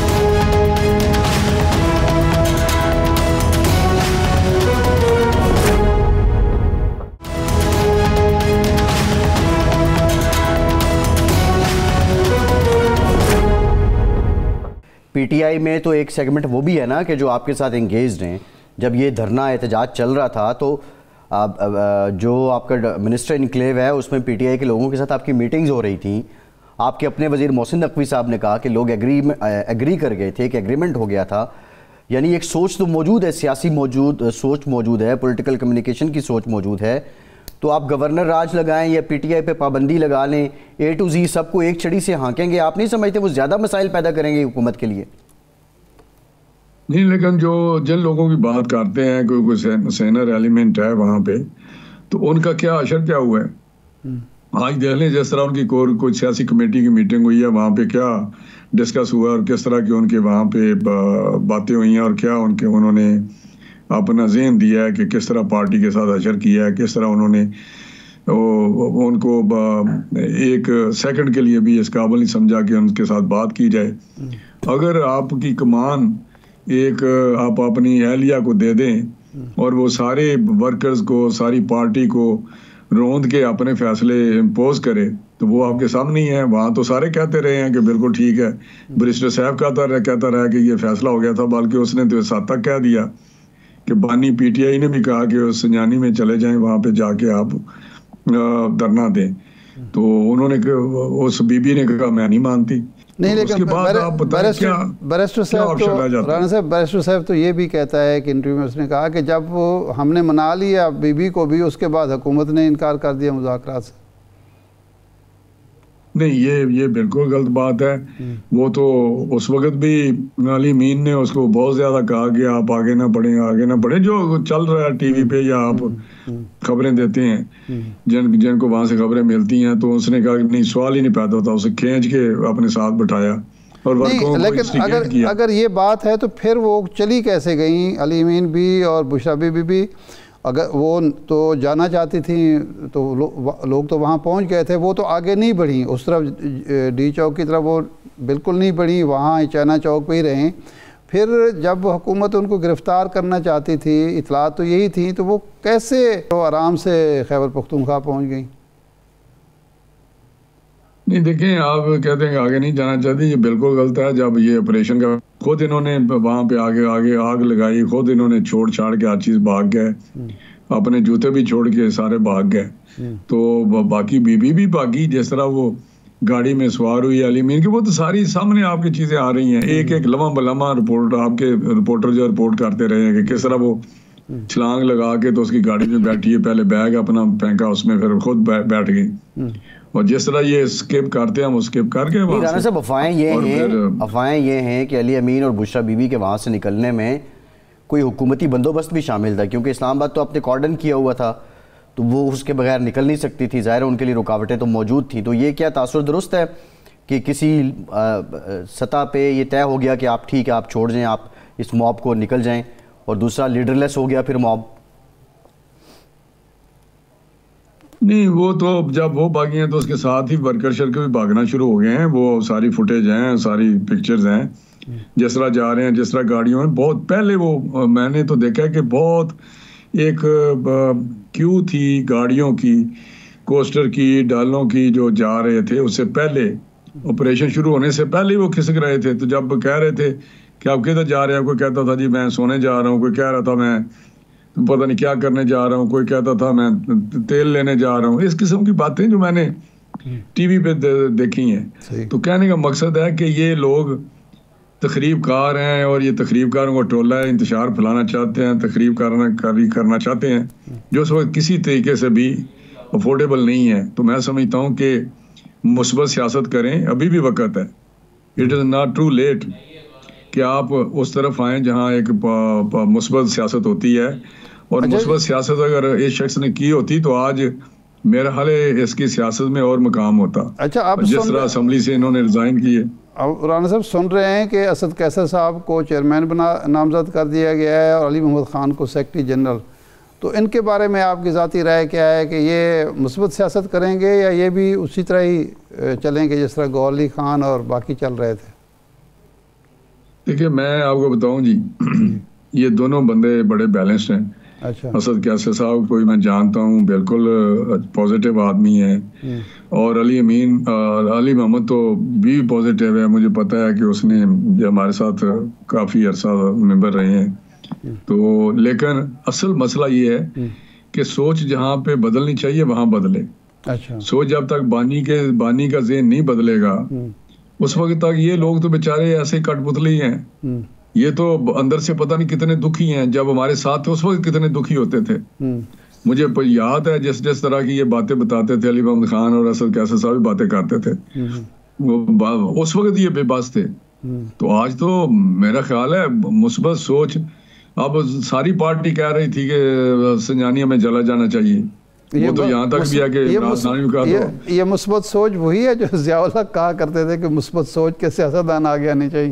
پی ٹی آئی میں تو ایک سیگمنٹ وہ بھی ہے نا کہ جو آپ کے ساتھ انگیجڈ ہیں. جب یہ دھرنا احتجاج چل رہا تھا تو جو آپ کا منسٹر انکلیو ہے اس میں پی ٹی آئی کے لوگوں کے ساتھ آپ کی میٹنگز ہو رہی تھیں. آپ کے اپنے وزیر محسن نقوی صاحب نے کہا کہ لوگ ایگری کر گئے تھے, کہ ایگریمنٹ ہو گیا تھا. یعنی ایک سوچ تو موجود ہے, سیاسی سوچ موجود ہے, پولیٹیکل کمیونیکیشن کی سوچ موجود ہے. تو آپ گورنر راج لگائیں یا پی ٹی آئی پہ پابندی لگا لیں, اے ٹو زی سب کو ایک چھڑی سے ہانکیں گے, آپ نہیں سمجھتے وہ زیادہ مسائل پیدا کریں گے حکومت کے لیے؟ نہیں, لیکن جن لوگوں کی بات کرتے ہیں کوئی سینر ایلیمنٹ ہے وہاں پہ, تو ان کا کیا اثر کیا ہوا ہے؟ آج دیکھ لیں جس طرح ان کی کوئی سیاسی کمیٹی کی میٹنگ ہوئی ہے, وہاں پہ کیا ڈسکس ہوا اور کس طرح کی ان کے وہاں پہ باتیں ہوئی ہیں, اور کیا انہوں نے اپنا ذہن دیا ہے کہ کس طرح پارٹی کے ساتھ اشر کیا ہے, کس طرح انہوں نے ان کو ایک سیکنڈ کے لیے بھی اس قابل نہیں سمجھا کہ ان کے ساتھ بات کی جائے. اگر آپ کی کمان ایک آپ اپنی اہلیہ کو دے دیں اور وہ سارے ورکرز کو, ساری پارٹی کو روند کے اپنے فیصلے امپوز کرے, تو وہ آپ کے سامنے ہی ہے. وہاں تو سارے کہتے رہے ہیں کہ بالکل ٹھیک ہے, برسٹر صاحب کہتا رہا کہ یہ فیصلہ ہو گیا تھا, بلکہ اس نے تو اس حد تک کہہ دیا کہ بانی پی ٹی آئی نے بھی کہا کہ سنجانی میں چلے جائیں, وہاں پہ جا کے آپ دھرنا دیں. تو انہوں نے اس بی بی نے کہا میں نہیں مانتی. نہیں, لیکن بیرسٹر صاحب تو رانا صاحب, بیرسٹر صاحب تو یہ بھی کہتا ہے کہ انٹرویو میں اس نے کہا کہ جب ہم نے منا لیا بی بی کو بھی, اس کے بعد حکومت نے انکار کر دیا مذاکرات سے. نہیں, یہ بالکل غلط بات ہے. وہ تو اس وقت بھی علی امین نے اس کو بہت زیادہ کہا کہ آپ آگے نہ بڑھیں, جو چل رہا ہے ٹی وی پہ یا آپ خبریں دیتے ہیں جن کو وہاں سے خبریں ملتی ہیں, تو اس نے کہا کہ نہیں, سوال ہی نہیں پیدا ہوتا. اسے کھینچ کے اپنے ساتھ بٹھایا اور لیکن اگر یہ بات ہے تو پھر وہ چلی کیسے گئیں علی امین بھی اور بشرا بی بی بھی؟ اگر وہ تو جانا چاہتی تھیں تو لوگ تو وہاں پہنچ گئے تھے, وہ تو آگے نہیں بڑھیں اس طرف ڈی چوک کی طرف, وہ بالکل نہیں بڑھیں, وہاں چائنا چوک پہ ہی رہیں. پھر جب حکومت ان کو گرفتار کرنا چاہتی تھی, اطلاعات تو یہی تھیں, تو وہ کیسے آرام سے خیبر پختونخوا پہنچ گئیں؟ نہیں دیکھیں, آپ کہتے ہیں کہ آگے نہیں جانا چاہتی, یہ بالکل غلط ہے. جب یہ آپریشن کا خود انہوں نے وہاں پہ آگے آگ لگائی, خود انہوں نے چھوڑ کے ہر چیز بھاگ گئے, اپنے جوتے بھی چھوڑ کے سارے بھاگ گئے. تو باقی بی بی بھی بھاگی, جس طرح وہ گاڑی میں سوار ہوئی علی امین کی, وہ تو ساری سامنے آپ کی چیزیں آ رہی ہیں. ایک لمحہ بلمحہ آپ کے رپورٹر جو رپورٹ کرتے رہے ہیں کہ کس طرح وہ چھلانگ لگا کے تو اس کی گاڑی میں بیٹھی ہے, پہلے بیگ اپنا پھینکا اس میں, پھر خود بیٹھ گئی. اور جس طرح یہ اسکیپ کرتے ہیں, ہم اسکیپ کر کے رانا صاحب افواہیں یہ ہیں کہ علی امین اور بشرا بی بی کے وہاں سے نکلنے میں کوئی حکومتی بندوبست بھی شامل تھا, کیونکہ اسلام آباد تو اپنے کارڈن کیا ہوا تھا, تو وہ اس کے بغیر نکل نہیں سکتی تھی. ظاہر ان کے لیے رکاوٹیں تو موجود تھیں. تو یہ کیا تاثر درست ہے کہ کسی سطح پہ یہ طے ہو گیا کہ آپ ٹھیک ہے, آپ چھوڑ جائیں, آپ اس موب کو نکل جائیں, اور دوسرا لیڈر لیس ہو گیا پھر موب؟ نہیں, وہ تو جب وہ بھاگی ہیں تو اس کے ساتھ ہی ورکر شرکر بھی بھاگنا شروع ہو گئے ہیں. وہ ساری فوٹیج ہیں, ساری پکچرز ہیں, جس طرح جا رہے ہیں, جس طرح گاڑیوں میں. بہت پہلے وہ میں نے تو دیکھا ہے کہ بہت ایک کیو تھی گاڑیوں کی, کوسٹر کی, ڈالوں کی, جو جا رہے تھے. اس سے پہلے آپریشن شروع ہونے سے پہلے وہ کھسک رہے تھے. تو جب کہہ رہے تھے کہ آپ کدھر جا رہے ہیں, کوئی کہتا تھا جی میں سونے جا رہا ہوں, کوئی کہہ رہا تھا میں پتہ نہیں کیا کرنے جا رہا ہوں, کوئی کہتا تھا میں تیل لینے جا رہا ہوں. اس قسم کی باتیں جو میں نے ٹی وی پہ دیکھی ہیں. تو کہنے کا مقصد ہے کہ یہ لوگ تخریب کار ہیں, اور یہ تخریب کاروں کو ٹولہ ہے, انتشار پھیلانا چاہتے ہیں, تخریب کرنا چاہتے ہیں, جو اس وقت کسی طریقے سے بھی افورڈیبل نہیں ہے. تو میں سمجھتا ہوں کہ مثبت سیاست کریں, ابھی بھی وقت ہے. It is not too late کہ آپ اس طرف آئیں جہاں ایک مثبت سیاست ہوتی ہے. اور مثبت سیاست اگر اس شخص نے کی ہوتی تو آج میرا حال ہے اس کی سیاست میں اور مقام ہوتا. اچھا, جس طرح اسمبلی سے انہوں نے ریزائن کیے. رانا صاحب سن رہے ہیں کہ اسد قیصر صاحب کو چیئرمین نامزد کر دیا گیا ہے, اور علی محمد خان کو سیکرٹری جنرل. تو ان کے بارے میں آپ کی ذاتی رائے کیا ہے کہ یہ مثبت سیاست کریں گے یا یہ بھی اسی طرح ہی چلیں گے جس طرح گوہر علی خان اور باقی چل رہے تھے؟ دیکھیے, میں آپ کو بتاؤں جی, یہ دونوں بندے بڑے بیلنسڈ ہیں. اچھا اسد کیسر صاحب کو میں جانتا ہوں، بالکل پازیٹیو آدمی ہے، اور علی محمد تو بھی پازیٹیو ہے، مجھے پتا ہے کہ اس نے ہمارے ساتھ کافی عرصہ ممبر رہے ہیں، تو لیکن اصل مسئلہ یہ ہے کہ سوچ جہاں پہ بدلنی چاہیے وہاں بدلے. اچھا سوچ جب تک بانی کا ذہن نہیں بدلے گا اس وقت تک یہ لوگ تو بیچارے ایسے کٹ پتلی ہیں، یہ تو اندر سے پتہ نہیں کتنے دکھی ہیں. جب ہمارے ساتھ تھے اس وقت کتنے دکھی ہوتے تھے. مجھے یاد ہے جس طرح کی یہ باتیں بتاتے تھے علی محمد خان اور اسد کیسر صاحب بھی باتیں کرتے تھے، وہ اس وقت یہ بے بس تھے. تو آج تو میرا خیال ہے مثبت سوچ. اب ساری پارٹی کہہ رہی تھی کہ سنجانیہ میں چلا جانا چاہیے، وہ تو یہاں تک بھی ہے کہ یہ مثبت سوچ وہی ہے جو ضیاء الحق کہا کرتے تھے کہ مثبت سوچ کے سیاستدان آگے آنے چاہیے.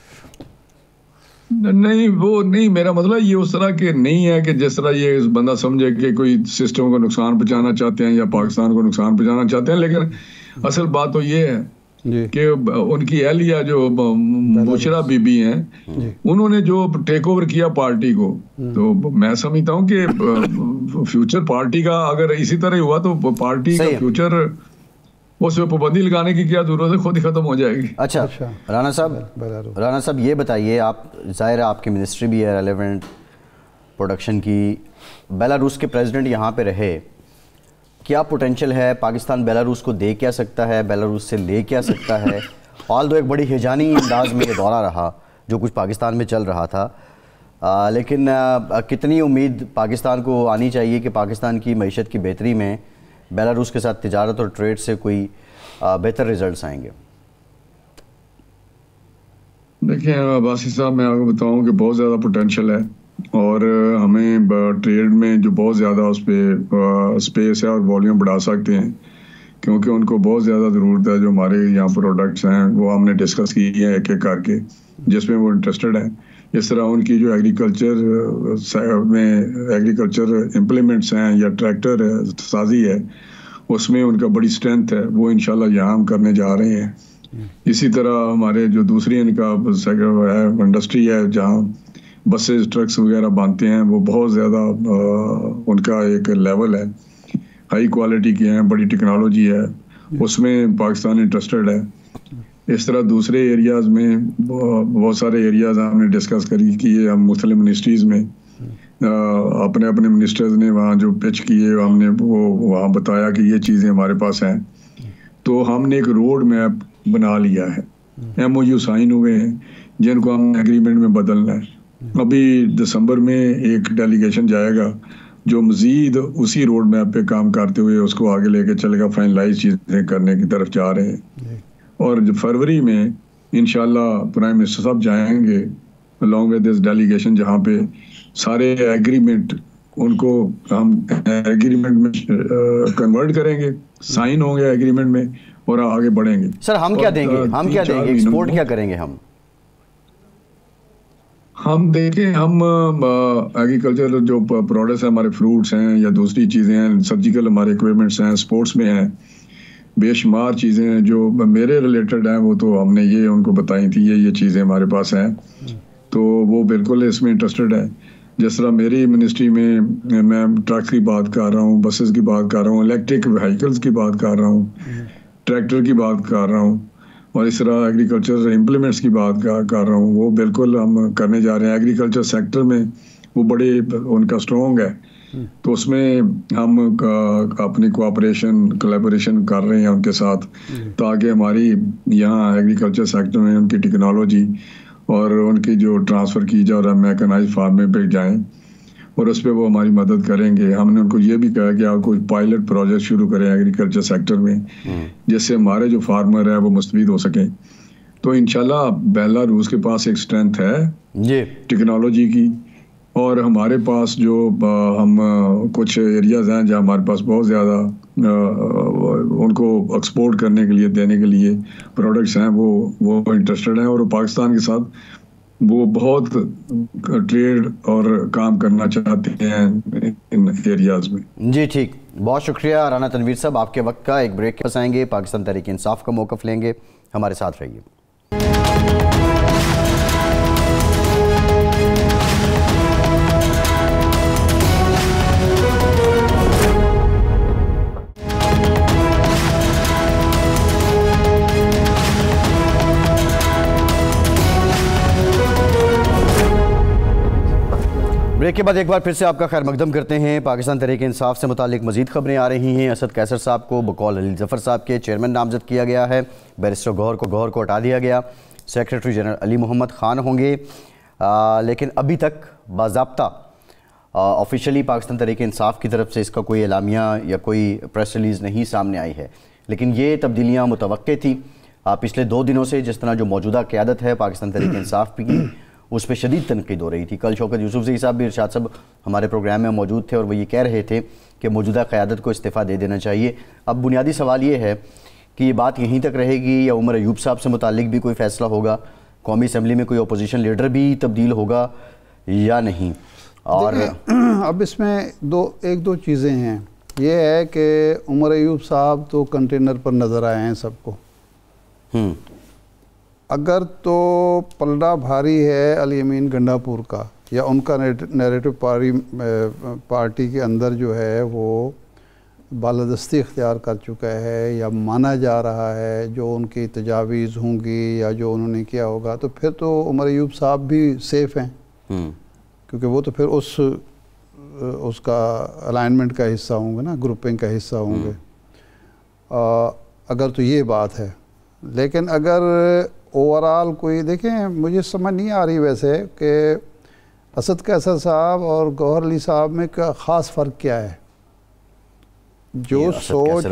نہیں وہ نہیں، میرا مطلب یہ اس طرح کے نہیں ہے کہ جس طرح یہ بندہ سمجھے کہ کوئی سسٹم کو نقصان پہنچانا چاہتے ہیں یا پاکستان کو نقصان پہنچانا چاہتے ہیں. لیکن اصل بات تو یہ ہے کہ ان کی اہلیہ جو بشرا بی بی ہیں انہوں نے جو ٹیک اوور کیا پارٹی کو، تو میں سمجھتا ہوں کہ فیوچر پارٹی کا اگر اسی طرح ہوا تو پارٹی کا فیوچر اس پہ پابندی لگانے کی کیا ضرورت ہے، خود ہی ختم ہو جائے گی. اچھا رانا صاحب یہ بتائیے، آپ ظاہر ہے آپ کی منسٹری بھی ہے ریلیونٹ پروڈکشن کی، بیلاروس کے پریزیڈنٹ یہاں پہ رہے، کیا پوٹینشل ہے پاکستان بیلاروس کو دے کیا سکتا ہے، بیلاروس سے لے کیا سکتا ہے؟ آل دو ایک بڑی ہیجانی انداز میں یہ دورہ رہا جو کچھ پاکستان میں چل رہا تھا، لیکن کتنی امید پاکستان کو آنی چاہیے کہ پاکستان کی معیشت کی بہتری میں بیلاروس کے ساتھ تجارت اور ٹریڈ سے کوئی بہتر ریزلٹس آئیں گے؟ دیکھیں عباسی صاحب، میں آپ کو بتاؤں کہ بہت زیادہ پوٹینشل ہے، اور ہمیں ٹریڈ میں جو بہت زیادہ اس پہ اسپیس ہے اور والیوم بڑھا سکتے ہیں، کیونکہ ان کو بہت زیادہ ضرورت ہے. جو ہمارے یہاں پروڈکٹس ہیں وہ ہم نے ڈسکس کی ہیں ایک ایک کر کے جس میں وہ انٹرسٹڈ ہیں. اس طرح ان کی جو ایگریکلچر امپلیمنٹس ہیں یا ٹریکٹر سازی ہے اس میں ان کا بڑی اسٹرینتھ ہے، وہ انشاءاللہ یہاں ہم کرنے جا رہے ہیں. اسی طرح ہمارے جو دوسری ان کا انڈسٹری ہے جہاں بسز ٹرکس وغیرہ بنتے ہیں، وہ بہت زیادہ ان کا ایک لیول ہے، ہائی کوالٹی کے ہیں، بڑی ٹیکنالوجی ہے، اس میں پاکستان انٹرسٹڈ ہے. اس طرح دوسرے ایریاز میں بہت سارے ایریاز ہم نے ڈسکس کیے، ہم مختلف منسٹریز میں اپنے منسٹرز نے وہاں جو پچ کیے، ہم نے وہ وہاں بتایا کہ یہ چیزیں ہمارے پاس ہیں. تو ہم نے ایک روڈ میپ بنا لیا ہے، MOU سائن ہوئے ہیں جن کو ہم ایگریمنٹ میں بدلنا ہے. ابھی دسمبر میں ایک ڈیلیگیشن جائے گا جو مزید اسی روڈ میپ پہ کام کرتے ہوئے اس کو آگے لے کے چلے گا، فائنلائز چیزیں کرنے کی طرف جا رہے ہیں. اور فروری میں انشاءاللہ پرائم منسٹر صاحب جائیں گے along with this delegation، جہاں پہ سارے ایگریمنٹ ان کو ہم ایگریمنٹ میں کنورٹ کریں گے، سائن ہوں گے ایگریمنٹ میں اور آگے بڑھیں گے. سر ہم کیا دیں گے، ایکسپورٹ کیا کریں گے ہم دیکھیں، ہم ایگریکلچر جو پروڈکٹس ہیں ہمارے فروٹس ہیں یا دوسری چیزیں ہیں، سرجیکل ہمارے اکوپمنٹس ہیں، اسپورٹس میں ہیں، بے شمار چیزیں ہیں جو میرے ریلیٹڈ ہیں، وہ تو ہم نے یہ ان کو بتائی تھی یہ چیزیں ہمارے پاس ہیں، تو وہ بالکل اس میں انٹرسٹڈ ہے. جس طرح میری منسٹری میں میں ٹرک کی بات کر رہا ہوں، بسز کی بات کر رہا ہوں، الیکٹرک وہیکلز کی بات کر رہا ہوں، ٹریکٹر کی بات کر رہا ہوں، اور اس طرح ایگریکلچر امپلیمنٹس کی بات کر رہا ہوں، وہ بالکل ہم کرنے جا رہے ہیں. ایگریکلچر سیکٹر میں وہ بڑے ان کا اسٹرانگ ہے، تو اس میں ہم اپنی کولیبوریشن کر رہے ہیں ان کے ساتھ، تاکہ ہماری یہاں ایگریکلچر سیکٹر میں ان کی ٹیکنالوجی اور ان کی جو ٹرانسفر کی جائے اور میکنائز فارمنگ پہ جائیں، اور اس پہ وہ ہماری مدد کریں گے. ہم نے ان کو یہ بھی کہا کہ آپ کوئی پائلٹ پروجیکٹ شروع کریں ایگریکلچر سیکٹر میں، جس سے ہمارے جو فارمر ہیں وہ مستفید ہو سکیں. تو انشاءاللہ بیلاروس کے پاس ایک اسٹرینتھ ہے ٹیکنالوجی کی، اور ہمارے پاس جو ہم کچھ ایریاز ہیں جہاں ہمارے پاس بہت زیادہ ان کو ایکسپورٹ کرنے کے لیے دینے کے لیے پروڈکٹس ہیں، وہ انٹرسٹڈ ہیں، اور پاکستان کے ساتھ وہ بہت ٹریڈ اور کام کرنا چاہتے ہیں ان ایریاز میں. جی ٹھیک، بہت شکریہ رانا تنویر صاحب آپ کے وقت کا. ایک بریک کے پاس آئیں گے، پاکستان تحریک انصاف کا موقف لیں گے، ہمارے ساتھ رہیے. بریک کے بعد ایک بار پھر سے آپ کا خیر مقدم کرتے ہیں۔ پاکستان تحریک انصاف سے متعلق مزید خبریں آ رہی ہیں۔ اسد قیصر صاحب کو بقول علی ظفر صاحب کے چیئرمین نامزد کیا گیا ہے، بیرسٹر گوہر کو ہٹا دیا گیا، سیکریٹری جنرل علی محمد خان ہوں گے، لیکن ابھی تک باضابطہ آفیشلی پاکستان تحریک انصاف کی طرف سے اس کا کوئی اعلامیہ یا کوئی پریس ریلیز نہیں سامنے آئی ہے، لیکن یہ تبدیلیاں متوقع تھی۔ پچھلے 2 دنوں سے جس طرح جو موجودہ قیادت ہے پاکستان تحریک انصاف کی، اس پہ شدید تنقید ہو رہی تھی۔ کل شوکت یوسفزئی صاحب بھی، ارشاد صاحب ہمارے پروگرام میں موجود تھے اور وہ یہ کہہ رہے تھے کہ موجودہ قیادت کو استعفیٰ دے دینا چاہیے۔ اب بنیادی سوال یہ ہے کہ یہ بات یہیں تک رہے گی یا عمر ایوب صاحب سے متعلق بھی کوئی فیصلہ ہوگا، قومی اسمبلی میں کوئی اپوزیشن لیڈر بھی تبدیل ہوگا یا نہیں؟ اور اب اس میں ایک دو چیزیں ہیں۔ یہ ہے کہ عمر ایوب صاحب تو کنٹینر پر نظر آئے ہیں سب کو، اگر تو پلڑا بھاری ہے علی امین گنڈا پور کا یا ان کا نیریٹو پارٹی کے اندر جو ہے وہ بالادستی اختیار کر چکا ہے یا مانا جا رہا ہے جو ان کی تجاویز ہوں گی یا جو انہوں نے کیا ہوگا، تو پھر تو عمر ایوب صاحب بھی سیف ہیں، کیونکہ وہ تو پھر اس کا الائنمنٹ کا حصہ ہوں گے نا، گروپنگ کا حصہ ہوں گے، اگر تو یہ بات ہے۔ لیکن اگر اوورال کوئی دیکھیں، مجھے سمجھ نہیں آ رہی ویسے کہ اسد قیصر صاحب اور گوہر علی صاحب میں کیا خاص فرق کیا ہے۔ جو سوچ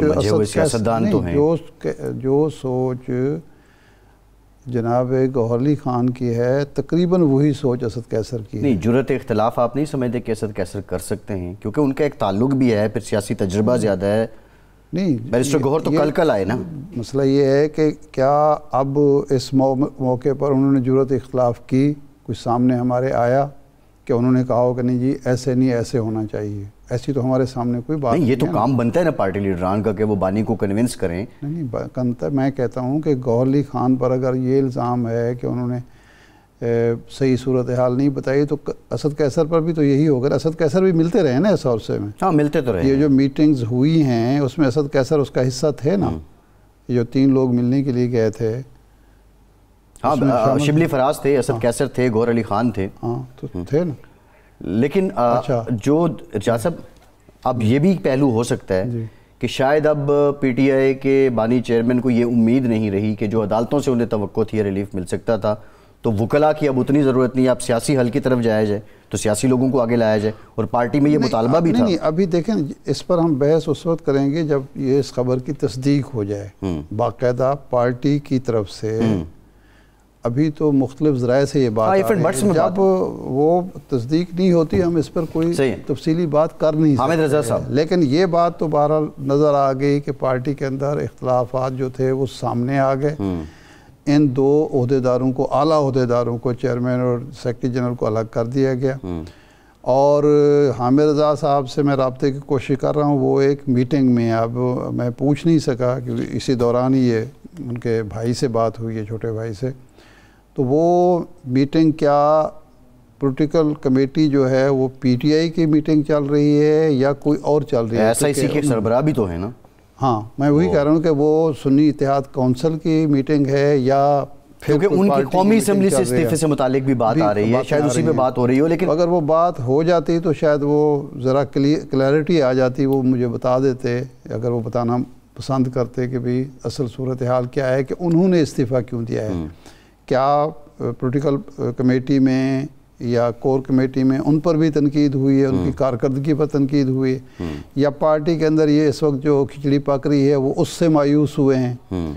جناب گوہر علی خان کی ہے تقریباً وہی سوچ اسد قیصر کی ہے۔ نہیں، جرأت اختلاف آپ نہیں سمجھتے کہ اسد قیصر کر سکتے ہیں؟ کیونکہ ان کا ایک تعلق بھی ہے، پھر سیاسی تجربہ زیادہ ہے۔ نہیں، بیرسٹر گوہر تو کل آئے نا۔ مسئلہ یہ ہے کہ کیا اب اس موقع پر انہوں نے جرأت اختلاف کی، کچھ سامنے ہمارے آیا کہ انہوں نے کہا ہو کہ نہیں جی ایسے نہیں، ایسے ہونا چاہیے؟ ایسی تو ہمارے سامنے کوئی بات نہیں۔ یہ تو کام بنتا ہے نا پارٹی لیڈران کا کہ وہ بانی کو کنونس کریں۔ نہیں، میں کہتا ہوں کہ گوہر علی خان پر اگر یہ الزام ہے کہ انہوں نے صحیح صورتحال نہیں بتائی، تو اسد قیصر پر بھی تو یہی ہوگا۔ اسد قیصر بھی ملتے رہے نا اس عرصے میں۔ ہاں، ملتے تو رہے۔ یہ جو میٹنگز ہوئی ہیں اس میں اسد قیصر اس کا حصہ تھے نا، یہ جو 3 لوگ ملنے کے لیے گئے تھے۔ ہاں، شبلی فراز تھے، اسد قیصر تھے، گوہر علی خان تھے۔ ہاں تو تھے نا۔ لیکن جو ارشاد صاحب اب یہ بھی پہلو ہو سکتا ہے کہ شاید اب پی ٹی آئی کے بانی چیئرمین کو یہ امید نہیں رہی کہ جو عدالتوں سے انہیں توقع تھی ریلیف مل سکتا تھا، تو وکلاء کی اب اتنی ضرورت نہیں ہے، اب سیاسی حل کی طرف جایا جائے تو سیاسی لوگوں کو آگے لایا جائے، اور پارٹی میں یہ مطالبہ بھی تھا۔ نہیں، ابھی دیکھیں اس پر ہم بحث اس وقت کریں گے جب یہ اس خبر کی تصدیق ہو جائے باقاعدہ پارٹی کی طرف سے۔ ابھی تو مختلف ذرائع سے یہ بات جب وہ تصدیق نہیں ہوتی ہم اس پر کوئی تفصیلی بات کر نہیں سکتے، لیکن یہ بات تو بہرحال نظر آ گئی کہ پارٹی کے اندر اختلافات جو تھے وہ سامنے آ گئے۔ ان 2 عہدیداروں کو، اعلیٰ عہدیداروں کو، چیئرمین اور سیکرٹری جنرل کو الگ کر دیا گیا، اور حامد رضا صاحب سے میں رابطے کی کوشش کر رہا ہوں، وہ ایک میٹنگ میں، اب میں پوچھ نہیں سکا کیونکہ اسی دوران ہی یہ ان کے بھائی سے بات ہوئی ہے، چھوٹے بھائی سے، تو وہ میٹنگ کیا پولیٹیکل کمیٹی جو ہے وہ پی ٹی آئی کی میٹنگ چل رہی ہے یا کوئی اور چل رہی ہے؟ ایس آئی سی کے سربراہ بھی تو ہے نا۔ ہاں، میں وہی کہہ رہا ہوں کہ وہ سنی اتحاد کونسل کی میٹنگ ہے یا کیونکہ ان کی قومی اسمبلی سے استعفے سے متعلق بھی بات آ رہی ہے، شاید اسی پہ بات ہو رہی ہو، لیکن اگر وہ بات ہو جاتی تو شاید وہ ذرا کلیئرٹی آ جاتی، وہ مجھے بتا دیتے، اگر وہ بتانا پسند کرتے کہ بھئی اصل صورتحال کیا ہے، کہ انہوں نے استعفیٰ کیوں دیا ہے، کیا پولیٹیکل کمیٹی میں یا کور کمیٹی میں ان پر بھی تنقید ہوئی ہے، ان کی کارکردگی پر تنقید ہوئی ہے، یا پارٹی کے اندر یہ اس وقت جو کھچڑی پک رہی ہے وہ اس سے مایوس ہوئے ہیں،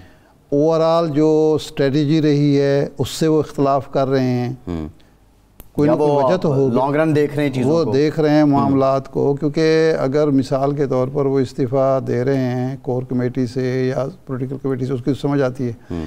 اوورال جو اسٹریٹجی رہی ہے اس سے وہ اختلاف کر رہے ہیں، کوئی نہ کوئی وجہ تو ہوگی، لانگ رن دیکھ رہے ہیں چیزوں کو، وہ دیکھ رہے ہیں معاملات کو، کیونکہ اگر مثال کے طور پر وہ استعفیٰ دے رہے ہیں کور کمیٹی سے یا پولیٹیکل کمیٹی سے، اس کی سمجھ آتی ہے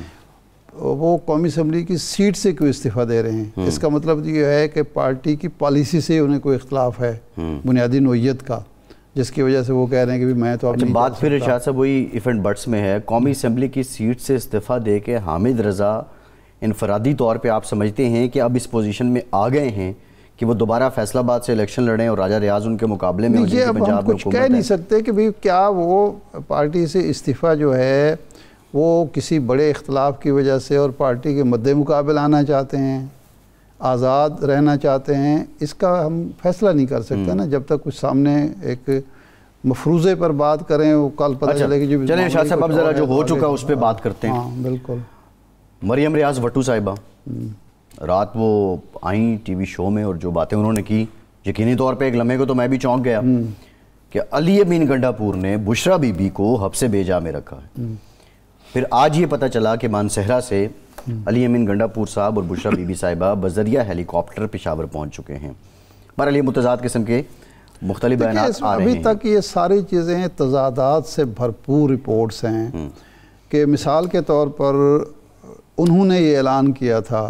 وہ قومی اسمبلی کی سیٹ سے کیوں استعفیٰ دے رہے ہیں، اس کا مطلب یہ ہے کہ پارٹی کی پالیسی سے انہیں کوئی اختلاف ہے بنیادی نوعیت کا، جس کی وجہ سے وہ کہہ رہے ہیں کہ میں تو اب نہیں۔ بات پھر ارشاد صاحب وہی ایفنٹ بٹس میں ہے، قومی اسمبلی کی سیٹ سے استعفیٰ دے کے حامد رضا انفرادی طور پہ آپ سمجھتے ہیں کہ اب اس پوزیشن میں آ گئے ہیں کہ وہ دوبارہ فیصل آباد سے الیکشن لڑیں اور راجہ ریاض ان کے مقابلے میں؟ یہ اب ہم کچھ کہہ نہیں سکتے کہ بھئی کیا وہ پارٹی سے استعفیٰ جو ہے وہ کسی بڑے اختلاف کی وجہ سے اور پارٹی کے مد مقابل آنا چاہتے ہیں، آزاد رہنا چاہتے ہیں، اس کا ہم فیصلہ نہیں کر سکتے نا جب تک کچھ سامنے ایک مفروضے پر بات کریں، وہ کل پتہ چلے کہ چلیں ارشاد صاحب اب ذرا جو ہو چکا اس پہ بات کرتے ہیں۔ ہاں بالکل۔ مریم ریاض بھٹو صاحبہ رات وہ آئیں ٹی وی شو میں، اور جو باتیں انہوں نے کی، یقینی طور پہ ایک لمحے کو تو میں بھی چونک گیا کہ علی امین گنڈا پور نے بشرا بی بی کو حبس بیجا میں رکھا ہے۔ پھر آج یہ پتہ چلا کہ مانسہرہ سے علی امین گنڈا پور صاحب اور بشرا بی بی صاحبہ بذریعہ ہیلی کاپٹر پشاور پہنچ چکے ہیں۔ پر یہ متضاد قسم کے مختلف بیانات آ رہے ہیں۔ ابھی تک یہ ساری چیزیں تضادات سے بھرپور رپورٹس ہیں کہ مثال کے طور پر انہوں نے یہ اعلان کیا تھا،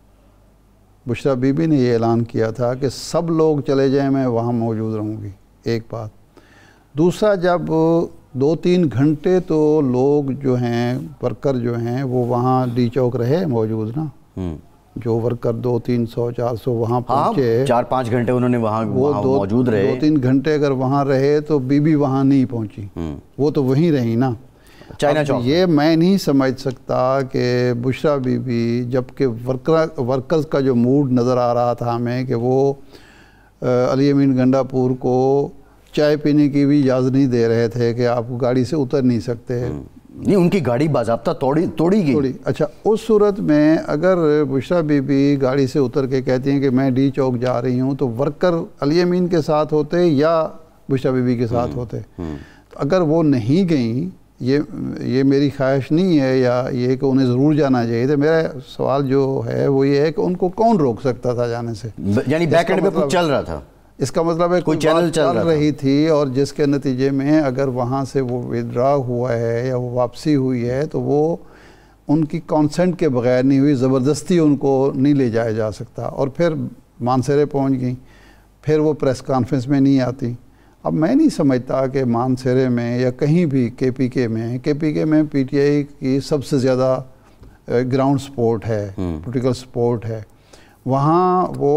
بشرا بی بی نے یہ اعلان کیا تھا کہ سب لوگ چلے جائیں میں وہاں موجود رہوں گی، ایک بات۔ دوسرا، جب 2-3 گھنٹے تو لوگ جو ہیں ورکر جو ہیں وہ وہاں ڈی چوک رہے موجود نا، جو ورکر 200-300-400 وہاں پہنچے، 4-5 گھنٹے انہوں نے وہاں موجود رہے۔ 2-3 گھنٹے اگر وہاں رہے تو بی بی وہاں نہیں پہنچی، وہ تو وہیں رہی نا۔ یہ میں نہیں سمجھ سکتا کہ بشرا بی بی، جبکہ ورکرز کا جو موڈ نظر آ رہا تھا ہمیں کہ وہ علی امین گنڈا پور کو چائے پینے کی بھی اجازت نہیں دے رہے تھے کہ آپ گاڑی سے اتر نہیں سکتے، نہیں ان کی گاڑی باضابطہ توڑی گئی۔ اچھا، اس صورت میں اگر بشرا بی بی گاڑی سے اتر کے کہتی ہیں کہ میں ڈی چوک جا رہی ہوں، تو ورکر علی امین کے ساتھ ہوتے یا بشرا بی بی کے ساتھ ہوتے؟ اگر وہ نہیں گئیں، یہ میری خواہش نہیں ہے یا یہ کہ انہیں ضرور جانا چاہیے تھا، میرا سوال جو ہے وہ یہ ہے کہ ان کو کون روک سکتا تھا جانے سے؟ یعنی بیک اینڈ پہ کچھ چل رہا تھا، اس کا مطلب ہے کوئی چینل چل رہی تھی، اور جس کے نتیجے میں اگر وہاں سے وہ ودرا ہوا ہے یا وہ واپسی ہوئی ہے تو وہ ان کی کانسنٹ کے بغیر نہیں ہوئی، زبردستی ان کو نہیں لے جایا جا سکتا۔ اور پھر مانسہرے پہنچ گئیں، پھر وہ پریس کانفرنس میں نہیں آتی۔ اب میں نہیں سمجھتا کہ مانسہرے میں یا کہیں بھی کے پی کے میں پی ٹی آئی کی سب سے زیادہ گراؤنڈ سپورٹ ہے، پولیٹیکل سپورٹ ہے۔ وہاں وہ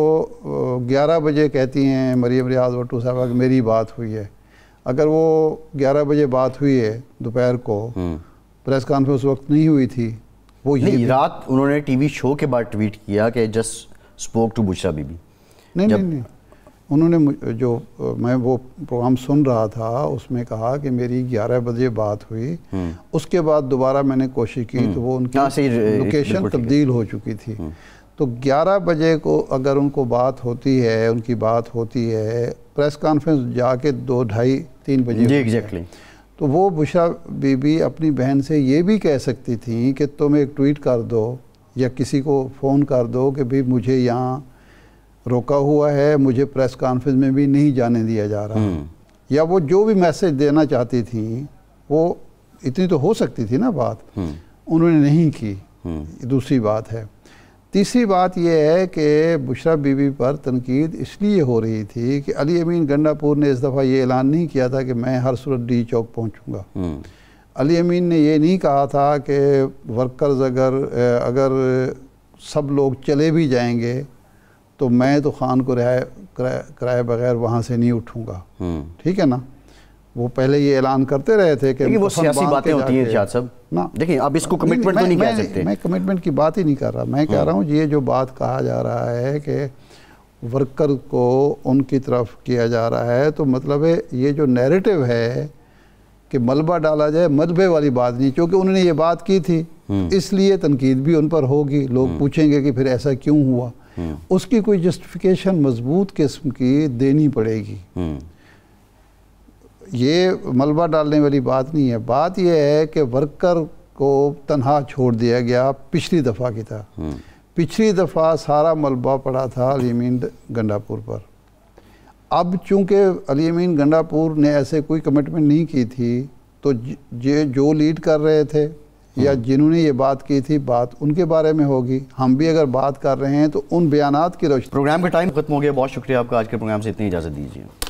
11 بجے کہتی ہیں مریم ریاض بھٹو صاحبہ کہ میری بات ہوئی ہے۔ اگر وہ 11 بجے بات ہوئی ہے دوپہر کو، پریس کانفرنس وقت نہیں ہوئی تھی، وہ یہ رات انہوں نے ٹی وی شو کے بعد ٹویٹ کیا کہ just spoke to Bushra Bibi. نہیں، انہوں نے جو میں وہ پروگرام سن رہا تھا اس میں کہا کہ میری 11 بجے بات ہوئی، اس کے بعد دوبارہ میں نے کوشش کی تو وہ ان کی لوکیشن تبدیل ہو چکی تھی۔ تو 11 بجے کو اگر ان کو بات ہوتی ہے، ان کی بات ہوتی ہے، پریس کانفرنس جا کے 2-2:30-3 بجے، تو وہ بشرا بی بی اپنی بہن سے یہ بھی کہہ سکتی تھیں کہ تم ایک ٹویٹ کر دو یا کسی کو فون کر دو کہ بھی مجھے یہاں روکا ہوا ہے، مجھے پریس کانفرنس میں بھی نہیں جانے دیا جا رہا، یا وہ جو بھی میسج دینا چاہتی تھیں وہ اتنی تو ہو سکتی تھی نا بات، انہوں نے نہیں کی۔ دوسری بات ہے، تیسری بات یہ ہے کہ بشرا بی بی پر تنقید اس لیے ہو رہی تھی کہ علی امین گنڈا پور نے اس دفعہ یہ اعلان نہیں کیا تھا کہ میں ہر صورت ڈی چوک پہنچوں گا۔ علی امین نے یہ نہیں کہا تھا کہ ورکرز اگر سب لوگ چلے بھی جائیں گے تو میں تو خان کو کرائے بغیر وہاں سے نہیں اٹھوں گا، ٹھیک ہے نا۔ وہ پہلے یہ اعلان کرتے رہے تھے کہ وہ سیاسی باتیں ہوتی ہیں ارشاد صاحب، دیکھیں اب اس کو کمٹمنٹ تو نہیں کہہ سکتے۔ میں کمٹمنٹ کی بات ہی نہیں کر رہا، میں کہہ رہا ہوں یہ جو بات کہا جا رہا ہے کہ ورکر کو ان کی طرف کیا جا رہا ہے، تو مطلب ہے یہ جو نیریٹو ہے کہ ملبہ ڈالا جائے، ملبے والی بات نہیں، چونکہ انہوں نے یہ بات کی تھی اس لیے تنقید بھی ان پر ہوگی، لوگ پوچھیں گے کہ پھر ایسا کیوں ہوا، اس کی کوئی جسٹیفیکیشن مضبوط قسم کی دینی پڑے گی۔ یہ ملبہ ڈالنے والی بات نہیں ہے، بات یہ ہے کہ ورکر کو تنہا چھوڑ دیا گیا پچھلی دفعہ کی طرح۔ پچھلی دفعہ سارا ملبہ پڑا تھا علی امین گنڈا پور پر۔ اب چونکہ علی امین گنڈا پور نے ایسے کوئی کمٹمنٹ نہیں کی تھی، تو جو لیڈ کر رہے تھے یا جنہوں نے یہ بات کی تھی، بات ان کے بارے میں ہوگی۔ ہم بھی اگر بات کر رہے ہیں تو ان بیانات کی روشنی۔ پروگرام کا ٹائم ختم ہو گیا، بہت شکریہ آپ کا، آج کے پروگرام سے اتنی اجازت دیجیے۔